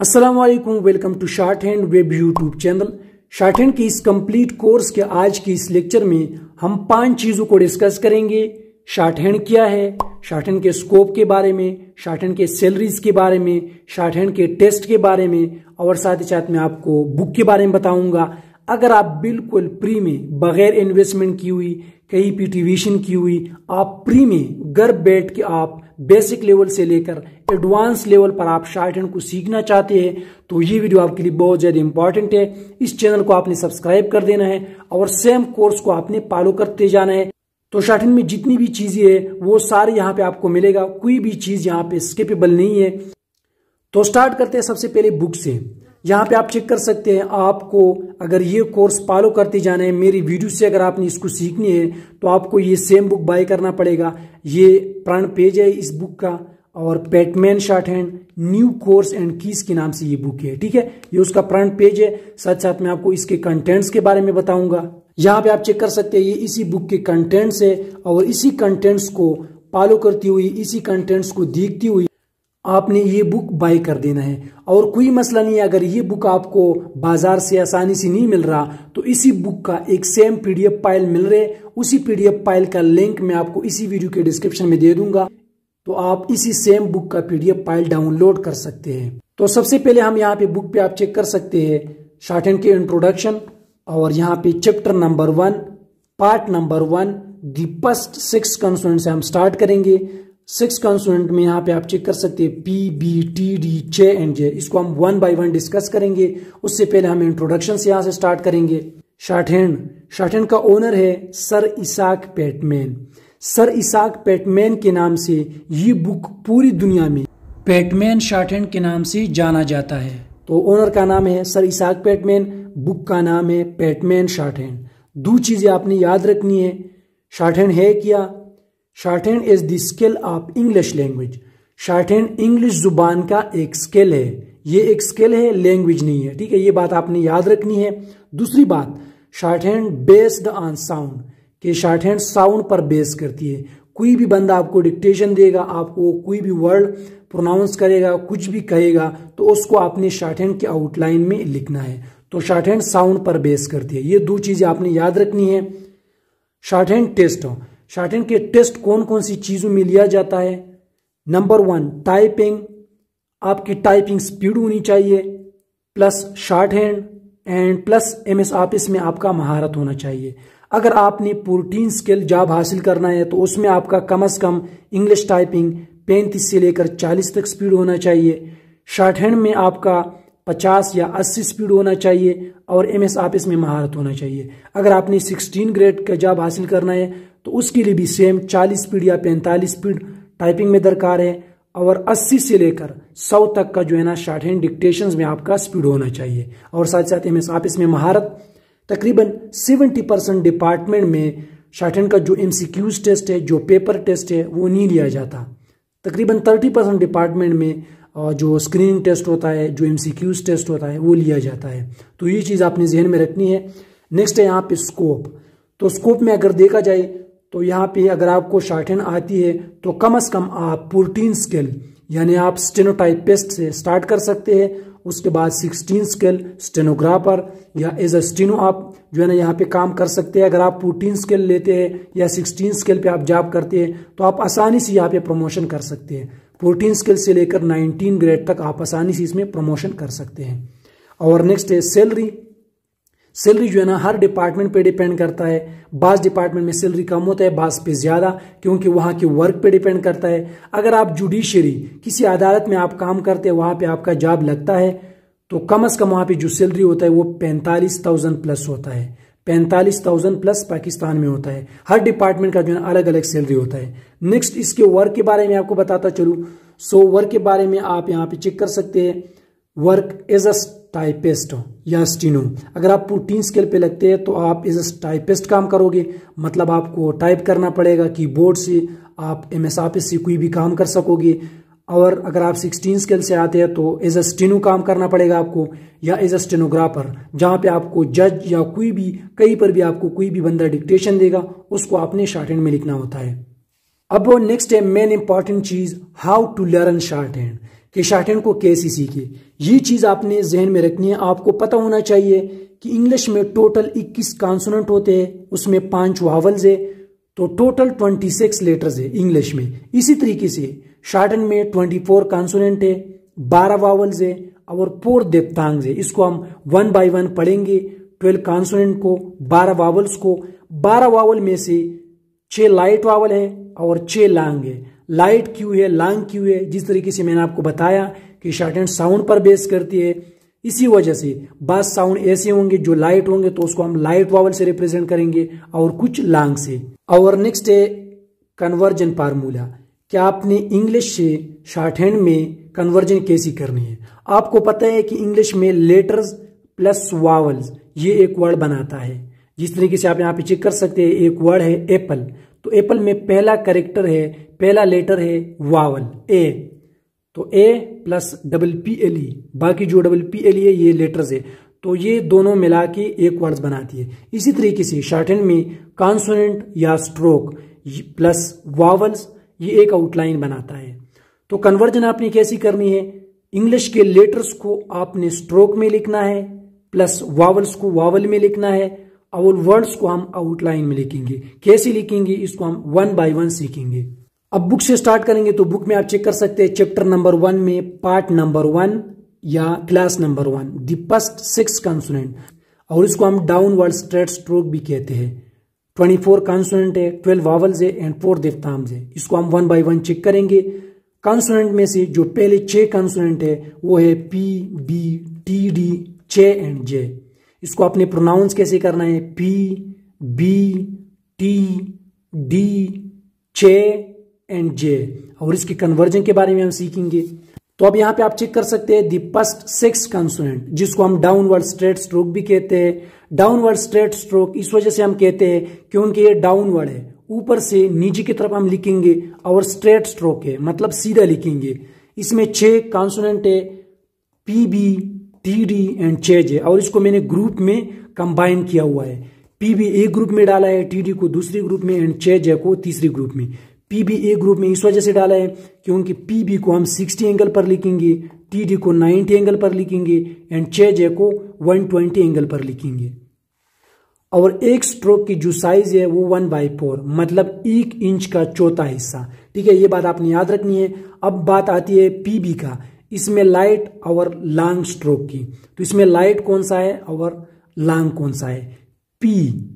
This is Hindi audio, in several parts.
अस्सलाम वालेकुम, welcome to shorthand web YouTube channel. Shorthand की इस कंप्लीट कोर्स के आज की इस लेक्चर में हम 5 चीजों को डिस्कस करेंगे। शॉर्ट हैंड क्या है, शॉर्ट हैंड के स्कोप के बारे में, शॉर्ट हैंड के सैलरीज के बारे में, शॉर्ट हैंड के टेस्ट के बारे में और साथ ही साथ मैं आपको बुक के बारे में बताऊंगा। अगर आप बिल्कुल फ्री में बगैर इन्वेस्टमेंट की हुई, कहीं भी ट्यूशन की हुई, आप फ्री में घर बैठ के आप बेसिक लेवल से लेकर एडवांस लेवल पर आप शॉर्ट हैंड को सीखना चाहते हैं तो ये वीडियो आपके लिए बहुत ज्यादा इंपॉर्टेंट है। इस चैनल को आपने सब्सक्राइब कर देना है और सेम कोर्स को आपने फॉलो करते जाना है। तो शॉर्ट हैंड में जितनी भी चीजें है वो सारी यहाँ पे आपको मिलेगा, कोई भी चीज यहाँ पे स्किपेबल नहीं है। तो स्टार्ट करते हैं सबसे पहले बुक से। यहाँ पे आप चेक कर सकते हैं, आपको अगर ये कोर्स फॉलो करते जाना है, मेरी वीडियो से अगर आपने इसको सीखनी है तो आपको ये सेम बुक बाय करना पड़ेगा। ये फ्रंट पेज है इस बुक का और Pitman shorthand new course and keys के नाम से ये बुक है, ठीक है। ये उसका फ्रंट पेज है, साथ साथ मैं आपको इसके कंटेंट्स के बारे में बताऊंगा। यहाँ पे आप चेक कर सकते हैं, ये इसी बुक के कंटेंट्स है और इसी कंटेंट्स को फॉलो करती हुई, इसी कंटेंट्स को देखती हुई आपने ये बुक बाय कर देना है। और कोई मसला नहीं है, अगर ये बुक आपको बाजार से आसानी से नहीं मिल रहा तो इसी बुक का एक सेम पीडीएफ फाइल मिल रहे, उसी पीडीएफ फाइल का लिंक मैं आपको इसी वीडियो के डिस्क्रिप्शन में दे दूंगा, तो आप इसी सेम बुक का पीडीएफ फाइल डाउनलोड कर सकते हैं। तो सबसे पहले हम यहाँ पे बुक पे आप चेक कर सकते हैं शॉर्ट हैंड के इंट्रोडक्शन और यहाँ पे chapter number 1 part number 1 the first 6 consonant से हम स्टार्ट करेंगे। 6 कंसोनेंट में यहाँ पे आप चेक कर सकते हैं P, B, T, D, J and J. इसको हम 1 बाय 1 डिस्कस करेंगे। उससे पहले हम इंट्रोडक्शन से यहाँ से स्टार्ट करेंगे। शॉर्ट हैंड का ओनर है sir Isaac Pitman. Sir Isaac Pitman के नाम से ये बुक पूरी दुनिया में बैटमैन शॉर्ट हैंड के नाम से जाना जाता है। तो ओनर का नाम है सर इसाक बैटमैन, बुक का नाम है बैटमैन शॉर्ट हैंड। 2 चीजें आपने याद रखनी है। शॉर्ट हैंड है क्या? Shorthand is the skill of English language. Shorthand English जुबान का एक स्किल है, ये एक स्किल है, लैंग्वेज नहीं है, ठीक है। ये बात आपने याद रखनी है। दूसरी बात, shorthand based on sound, कि शॉर्ट हैंड साउंड पर बेस करती है। कोई भी बंदा आपको डिक्टेशन देगा, आपको कोई भी वर्ड प्रोनाउंस करेगा, कुछ भी कहेगा तो उसको आपने शॉर्ट हैंड के आउटलाइन में लिखना है। तो शॉर्ट हैंड साउंड पर बेस करती है। ये 2 चीजें आपने याद रखनी है। Shorthand test, shorthand के टेस्ट कौन कौन सी चीजों में लिया जाता है? नंबर 1 टाइपिंग, आपकी टाइपिंग स्पीड होनी चाहिए, plus shorthand and plus MS office में आपका महारत होना चाहिए। अगर आपने 14 स्किल जॉब हासिल करना है तो उसमें आपका कम से कम इंग्लिश टाइपिंग 35 से लेकर 40 तक स्पीड होना चाहिए। शॉर्ट हैंड में आपका 50 या 80 स्पीड होना चाहिए और MS ऑफिस में महारत होना चाहिए। अगर आपने 16 ग्रेड का जॉब हासिल करना है तो उसके लिए भी सेम 40 स्पीड या 45 स्पीड टाइपिंग में दरकार है और 80 से लेकर 100 तक का जो है ना शॉर्ट हैंड डिक्टेशंस में आपका स्पीड होना चाहिए। और साथ साथ MS ऑफिस में महारत तकरीबन 70% डिपार्टमेंट में शॉर्ट हैंड का जो MCQs टेस्ट है, जो पेपर टेस्ट है, वो नहीं लिया जाता। तकरीबन 30% डिपार्टमेंट में जो स्क्रीनिंग टेस्ट होता है, जो MCQs टेस्ट होता है, वो लिया जाता है। तो ये चीज़ आपने जहन में रखनी है। नेक्स्ट है यहाँ पे स्कोप। तो स्कोप में अगर देखा जाए तो यहाँ पे अगर आपको शॉर्ट हैंड आती है तो कम से कम आप 14 स्किल यानी आप स्टेनोटाइपिस्ट से स्टार्ट कर सकते हैं। उसके बाद 16 स्किल स्टेनोग्राफर या एज अ स्टेनो आप जो है ना यहाँ पे काम कर सकते हैं। अगर आप 14 स्किल लेते हैं या 16 स्किल पे आप जॉब करते हैं तो आप आसानी से यहाँ पे प्रमोशन कर सकते हैं। 14 स्किल से लेकर 19 ग्रेड तक आप आसानी से इसमें प्रमोशन कर सकते हैं। और नेक्स्ट है सैलरी। सैलरी जो है ना हर डिपार्टमेंट पे डिपेंड करता है। बास डिपार्टमेंट में सैलरी कम होता है, बास पे ज्यादा, क्योंकि वहां के वर्क पे डिपेंड करता है। अगर आप जुडिशरी किसी अदालत में आप काम करते हैं, वहां पे आपका जॉब लगता है तो कम से कम वहां पे जो सैलरी होता है वो 45,000 प्लस होता है। 45,000 प्लस पाकिस्तान में होता है। हर डिपार्टमेंट का जो है अलग अलग सैलरी होता है। नेक्स्ट इसके वर्क के बारे में आपको बताता चलूं। सो वर्क के बारे में आप यहाँ पे चेक कर सकते हैं। वर्क एज अ टाइपिस्ट या स्टीनो। अगर आप 14 स्केल पे लगते हैं तो आप एज अ टाइपिस्ट काम करोगे, मतलब आपको टाइप करना पड़ेगा कीबोर्ड से, आप MS ऑफिस से कोई भी काम कर सकोगे। और अगर आप 16 स्केल से आते हैं तो एज अ स्टीनो काम करना पड़ेगा आपको, या एज अ स्टेनोग्राफर, जहां पे आपको जज या कोई भी कहीं पर भी आपको कोई भी बंदा डिक्टेशन देगा उसको आपने शॉर्ट हैंड में लिखना होता है। अब नेक्स्ट है मेन इंपॉर्टेंट चीज, how to learn shorthand, कि शॉर्ट हैंड को कैसे सीखे। ये चीज आपने जहन में रखनी है। आपको पता होना चाहिए कि इंग्लिश में टोटल 21 कॉन्सोनेंट होते हैं, उसमें 5 वावल्स है, तो टोटल 26 लेटर्स है इंग्लिश में। इसी तरीके से शॉर्ट हैंड में 24 कॉन्सोनेंट है, 12 वावल्स है और 4 दिप्तांग है। इसको हम 1 बाय 1 पढ़ेंगे। 12 कॉन्सोनेंट को, 12 वावल्स को। 12 वावल में से 6 लाइट वावल है और 6 लॉन्ग है। लाइट क्यों है, लॉन्ग क्यों है, जिस तरीके से मैंने आपको बताया कि शॉर्ट हैंड साउंड पर बेस करती है, इसी वजह से बात साउंड ऐसे होंगे जो लाइट होंगे तो उसको हम लाइट वावल से रिप्रेजेंट करेंगे और कुछ लॉन्ग से। और नेक्स्ट है कन्वर्जन फार्मूला। क्या आपने इंग्लिश से शॉर्ट हैंड में कन्वर्जन कैसी करनी है। आपको पता है कि इंग्लिश में लेटर्स प्लस वावल्स ये एक वर्ड बनाता है। जिस तरीके से आप यहाँ पे चेक कर सकते हैं, एक वर्ड है एप्पल, तो एप्पल में पहला कैरेक्टर है, पहला लेटर है वावल ए, तो A plus double P L E, बाकी जो डबल पी एल ई है ये लेटर्स है, तो ये दोनों मिला के एक वर्ड बनाती है। इसी तरीके से शॉर्ट हैंड में कॉन्सोनेंट या स्ट्रोक प्लस वावल्स ये एक आउटलाइन बनाता है। तो कन्वर्जन आपने कैसी करनी है, इंग्लिश के लेटर्स को आपने स्ट्रोक में लिखना है, प्लस वावल्स को वावल में लिखना है, और वर्ड्स को हम आउटलाइन में लिखेंगे। कैसे लिखेंगे इसको हम 1 बाय 1 सीखेंगे। अब बुक से स्टार्ट करेंगे, तो बुक में आप चेक कर सकते हैं चैप्टर नंबर 1 में पार्ट नंबर 1 या class number 1 the first 6 consonant, और इसको हम डाउनवर्ड स्ट्रेट स्ट्रोक भी कहते हैं। 24 कॉन्सोनेंट है, 12 वावल्स है एंड 4 दिफ्तांग्स है। इसको हम 1 बाय 1 चेक करेंगे। कॉन्सोनेंट में से जो पहले 6 कॉन्सोनेंट है वो है P, B, T, D, chay and J. इसको आपने प्रोनाउंस कैसे करना है, P, B, T, D, chay and J, और इसके कन्वर्जन के बारे में हम सीखेंगे। तो अब यहाँ पे आप चेक कर सकते हैं द फर्स्ट 6 कॉन्सोनेंट, जिसको हम डाउनवर्ड स्ट्रेट स्ट्रोक भी कहते हैं। डाउनवर्ड स्ट्रेट स्ट्रोक इस वजह से हम कहते हैं क्योंकि ये डाउनवर्ड है, ऊपर से नीचे की तरफ हम लिखेंगे, और स्ट्रेट स्ट्रोक है मतलब सीधा लिखेंगे। इसमें 6 कॉन्सोनेंट है, P, B, T, D and chay J, और इसको मैंने ग्रुप में कंबाइन किया हुआ है। पी बी एक ग्रुप में डाला है, टी डी को दूसरी ग्रुप में एंड चे जे को तीसरी ग्रुप में। पी बी एक ग्रुप में इस वजह से डाला है क्योंकि पी बी को हम 60 एंगल पर लिखेंगे, टी डी को 90 एंगल पर लिखेंगे एंड चे जे को 120 एंगल पर लिखेंगे। और एक स्ट्रोक की जो साइज है वो 1/4 मतलब 1 इंच का चौथा हिस्सा। ठीक है, ये बात आपने याद रखनी है। अब बात आती है पीबी का, इसमें लाइट और लॉन्ग स्ट्रोक की। तो इसमें लाइट कौन सा है और लॉन्ग कौन सा है। P,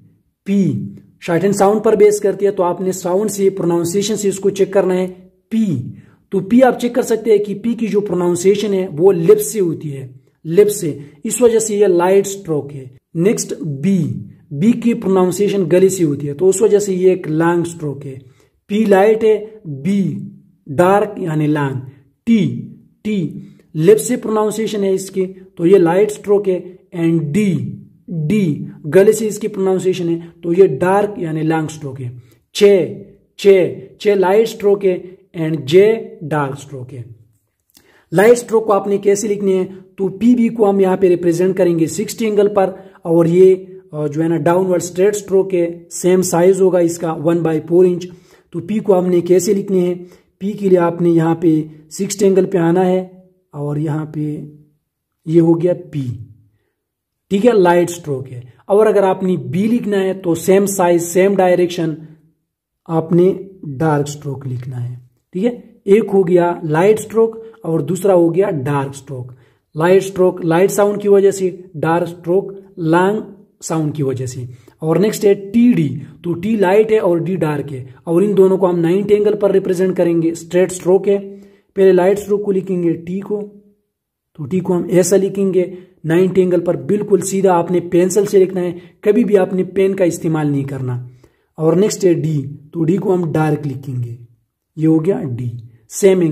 P short and sound पर बेस करती है, तो आपने साउंड से प्रोनाउंसिएशन से इसको चेक करना है। पी, तो पी आप चेक कर सकते हैं कि पी की जो प्रोनाउंसिएशन है वो लिप्स से होती है, लिप्स से, इस वजह से ये लाइट स्ट्रोक है। नेक्स्ट बी, बी की प्रोनाउंसिएशन गले से होती है, तो उस वजह से ये एक लॉन्ग स्ट्रोक है। पी लाइट है, बी डार्क यानी लॉन्ग। टी, टी लिप्स से प्रोनाउंसिएशन है इसकी, तो ये लाइट स्ट्रोक है। एंड डी, डी गले से इसकी प्रोनाउंसिएशन है, तो ये डार्क यानी लॉन्ग स्ट्रोक है। चे, चे, चे लाइट स्ट्रोक है एंड जे डार्क स्ट्रोक है। लाइट स्ट्रोक को आपने कैसे लिखनी है, तो पीबी को हम यहाँ पे रिप्रेजेंट करेंगे 60 एंगल पर, और ये जो है ना डाउनवर्ड स्ट्रेट स्ट्रोक है, सेम साइज होगा इसका 1/4 इंच। तो पी को हमने कैसे लिखनी है, पी के लिए आपने यहाँ पे 60 एंगल पे आना है, और यहाँ पे ये हो गया पी। ठीक है, लाइट स्ट्रोक है। और अगर आपने बी लिखना है तो सेम साइज सेम डायरेक्शन आपने डार्क स्ट्रोक लिखना है। ठीक है, एक हो गया लाइट स्ट्रोक और दूसरा हो गया dark stroke. Light stroke light sound की वजह से, डार्क स्ट्रोक लॉन्ग साउंड की वजह से। और नेक्स्ट है टी डी, तो टी लाइट है और डी डार्क है, और इन दोनों को हम 90 एंगल पर रिप्रेजेंट करेंगे। स्ट्रेट स्ट्रोक है, पहले लाइट स्ट्रोक को लिखेंगे टी को, तो टी को हम ऐसा लिखेंगे 90 एंगल पर, बिल्कुल सीधा। आपने पेंसिल से लिखना है, कभी भी आपने पेन का इस्तेमाल नहीं करना। और नेक्स्ट है डी, तो डी को हम डार्क लिखेंगे, ये हो गया डी, सेम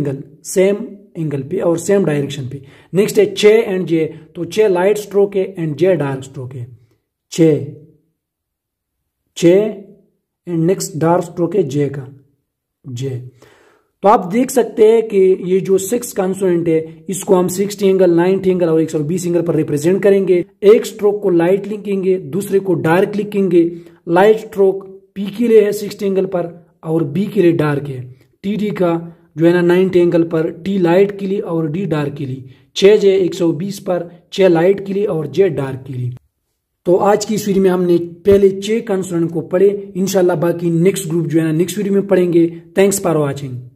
एंगल पे और सेम डायरेक्शन पे। नेक्स्ट है चे एंड जे, तो चे लाइट स्ट्रोक है एंड जे डार्क स्ट्रोक है। चे, चे एंड नेक्स्ट डार्क स्ट्रोक है जे का, जे। तो आप देख सकते हैं कि ये जो 6 कॉन्सोनेंट है इसको हम 60 एंगल, 90 एंगल और 120 एंगल पर रिप्रेजेंट करेंगे। एक स्ट्रोक को लाइट लिखेंगे, दूसरे को डार्क लिखेंगे। लाइट स्ट्रोक पी के लिए है 60 एंगल पर और बी के लिए डार्क है। टी डी का जो है ना 90 एंगल पर, टी लाइट के लिए और डी डार्क के लिए, 6J 120 पर, 6 लाइट के लिए और J डार्क के लिए। तो आज की इस वीडियो में हमने पहले 6 कंसोनेंट को पढ़े। इंशाल्लाह बाकी नेक्स्ट ग्रुप जो है ना नेक्स्ट वीडियो में पढ़ेंगे। Thanks for watching.